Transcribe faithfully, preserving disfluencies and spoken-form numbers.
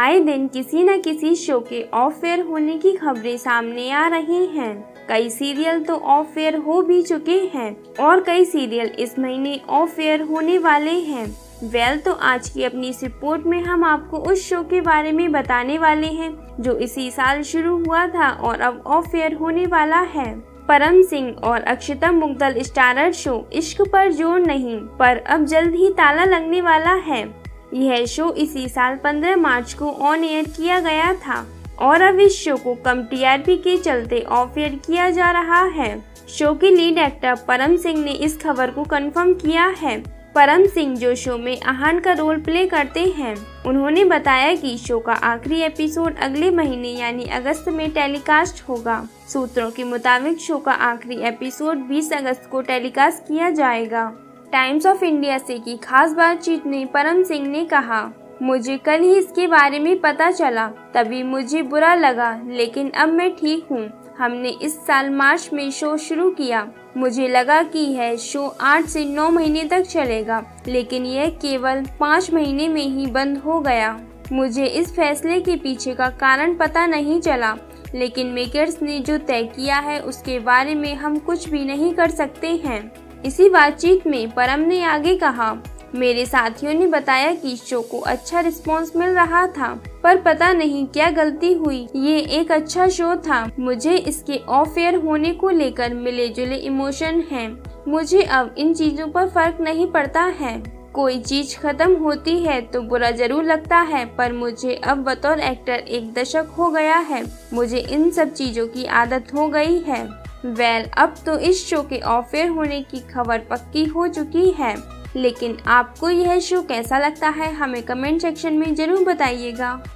आए दिन किसी न किसी शो के ऑफ एयर होने की खबरें सामने आ रही हैं। कई सीरियल तो ऑफ एयर हो भी चुके हैं और कई सीरियल इस महीने ऑफ एयर होने वाले हैं। वेल तो आज की अपनी इस रिपोर्ट में हम आपको उस शो के बारे में बताने वाले हैं जो इसी साल शुरू हुआ था और अब ऑफ एयर होने वाला है। परम सिंह और अक्षता मुग्दल स्टारर शो इश्क पर जोर नहीं पर अब जल्द ही ताला लगने वाला है। यह शो इसी साल पंद्रह मार्च को ऑन एयर किया गया था और अब इस शो को कम टीआरपी के चलते ऑफ एयर किया जा रहा है। शो के लीड एक्टर परम सिंह ने इस खबर को कंफर्म किया है। परम सिंह जो शो में आहान का रोल प्ले करते हैं, उन्होंने बताया कि शो का आखिरी एपिसोड अगले महीने यानी अगस्त में टेलीकास्ट होगा। सूत्रों के मुताबिक शो का आखिरी एपिसोड बीस अगस्त को टेलीकास्ट किया जाएगा। टाइम्स ऑफ इंडिया से की खास बातचीत में परम सिंह ने कहा, मुझे कल ही इसके बारे में पता चला, तभी मुझे बुरा लगा, लेकिन अब मैं ठीक हूँ। हमने इस साल मार्च में शो शुरू किया। मुझे लगा कि यह शो आठ से नौ महीने तक चलेगा, लेकिन यह केवल पाँच महीने में ही बंद हो गया। मुझे इस फैसले के पीछे का कारण पता नहीं चला, लेकिन मेकर्स ने जो तय किया है उसके बारे में हम कुछ भी नहीं कर सकते हैं। इसी बातचीत में परम ने आगे कहा, मेरे साथियों ने बताया कि शो को अच्छा रिस्पांस मिल रहा था, पर पता नहीं क्या गलती हुई। ये एक अच्छा शो था। मुझे इसके ऑफ एयर होने को लेकर मिले जुले इमोशन हैं। मुझे अब इन चीजों पर फर्क नहीं पड़ता है। कोई चीज खत्म होती है तो बुरा जरूर लगता है, पर मुझे अब बतौर एक्टर एक दशक हो गया है। मुझे इन सब चीजों की आदत हो गई है। वेल well, अब तो इस शो के ऑफ एयर होने की खबर पक्की हो चुकी है, लेकिन आपको यह शो कैसा लगता है हमें कमेंट सेक्शन में जरूर बताइएगा।